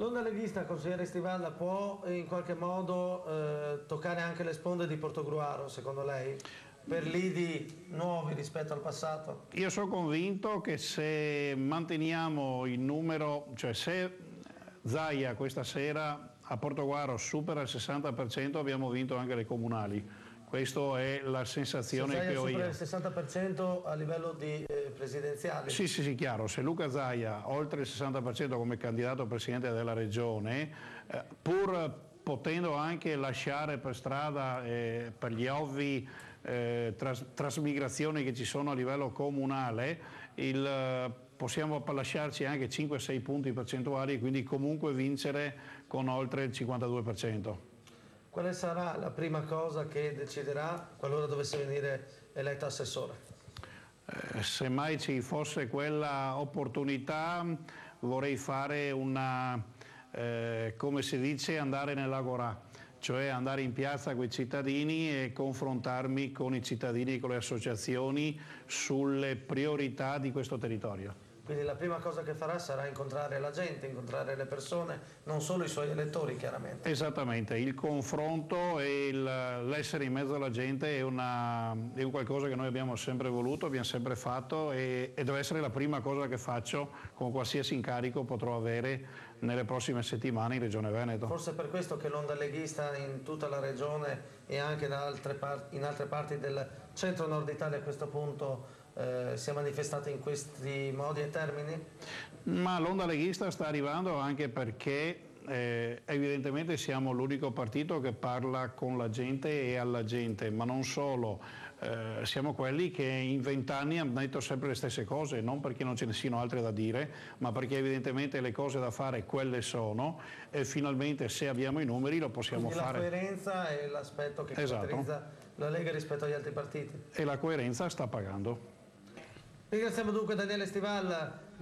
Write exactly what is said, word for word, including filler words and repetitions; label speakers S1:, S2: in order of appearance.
S1: L'onda leghista, consigliere Stivalla, può in qualche modo eh, toccare anche le sponde di Portogruaro, secondo lei? Per lidi nuovi rispetto al passato?
S2: Io sono convinto che se manteniamo il numero, cioè se Zaia questa sera a Portogruaro supera il sessanta per cento abbiamo vinto anche le comunali. Questa è la sensazione
S1: se
S2: che ho io. Se
S1: supera il sessanta per cento a livello di eh, presidenziale?
S2: Sì, sì, sì, chiaro. Se Luca Zaia, oltre il sessanta per cento come candidato presidente della regione, eh, pur potendo anche lasciare per strada eh, per gli ovvi eh, tras trasmigrazioni che ci sono a livello comunale, il, eh, possiamo lasciarci anche cinque sei punti percentuali e quindi comunque vincere con oltre il cinquantadue per cento.
S1: Quale sarà la prima cosa che deciderà qualora dovesse venire eletto assessore?
S2: Eh, se mai ci fosse quella opportunità vorrei fare una, eh, come si dice, andare nell'agorà, cioè andare in piazza con i cittadini e confrontarmi con i cittadini e con le associazioni sulle priorità di questo territorio.
S1: Quindi la prima cosa che farà sarà incontrare la gente, incontrare le persone, non solo i suoi elettori chiaramente.
S2: Esattamente, il confronto e l'essere in mezzo alla gente è, una, è un qualcosa che noi abbiamo sempre voluto, abbiamo sempre fatto e, e deve essere la prima cosa che faccio con qualsiasi incarico potrò avere nelle prossime settimane in Regione Veneto.
S1: Forse per questo che l'onda leghista in tutta la regione e anche in altre, parti, in altre parti del centro-nord Italia a questo punto Eh, si è manifestata in questi modi e termini?
S2: Ma l'onda leghista sta arrivando anche perché eh, evidentemente siamo l'unico partito che parla con la gente e alla gente, ma non solo, eh, siamo quelli che in vent'anni hanno detto sempre le stesse cose, non perché non ce ne siano altre da dire, ma perché evidentemente le cose da fare quelle sono e finalmente se abbiamo i numeri lo possiamo
S1: Quindi
S2: fare.
S1: La coerenza è l'aspetto che
S2: esatto.
S1: caratterizza la Lega rispetto agli altri partiti.
S2: E la coerenza sta pagando.
S1: Ringraziamo dunque Daniele Stivalla.